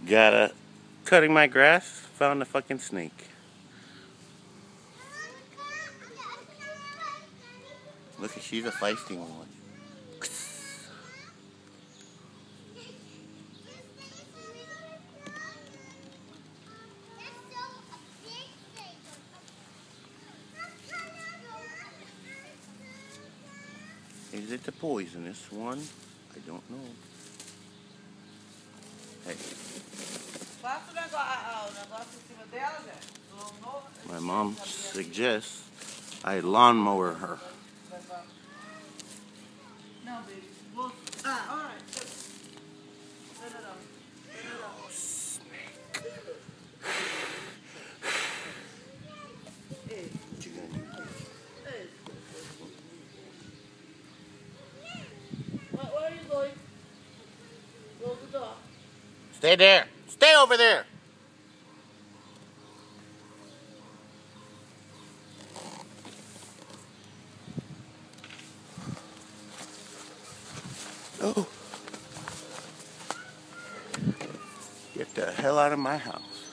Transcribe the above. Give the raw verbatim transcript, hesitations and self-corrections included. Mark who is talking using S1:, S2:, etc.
S1: Gotta cutting my grass, found a fucking snake. Look, she's a feisty one. Is it the poisonous one? I don't know. Hey. My mom suggests I lawnmower her.
S2: No, baby. Well, ah, all right. No, no, no. No, no.
S1: Snake.
S2: Hey.
S1: What you gonna do?
S2: Hey. Where, where are you going? Close the door.
S1: Stay there. Stay over there. Oh. Get the hell out of my house.